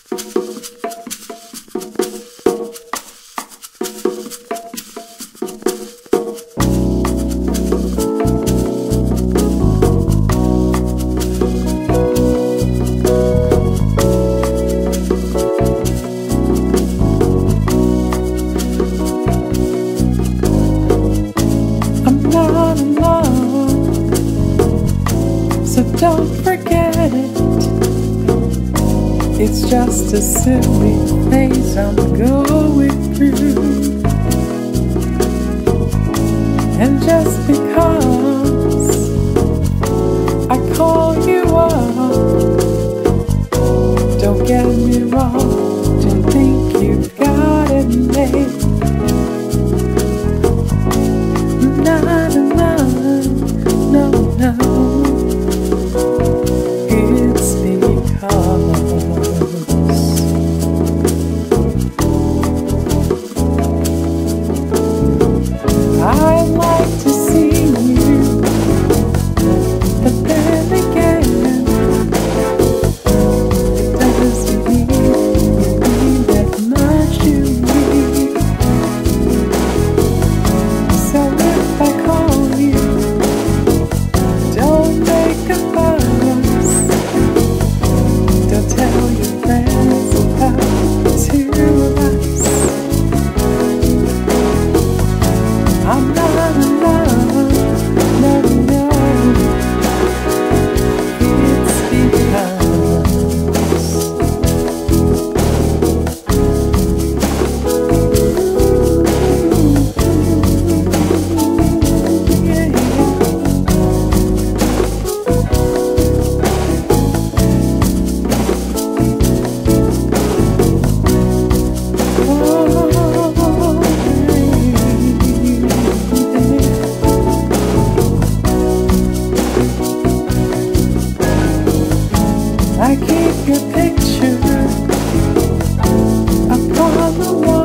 Don't forget it. It's just a silly phase I'm going through. And just because I call you up, don't get me wrong, don't think you've got it made. No, no, no, no. I'd like to see you, but then again, it doesn't mean that much to me. So if I call you, don't make a fuss. Don't tell your friends about the two of us. I'm not in love, no, no. It's because I keep your picture upon the wall.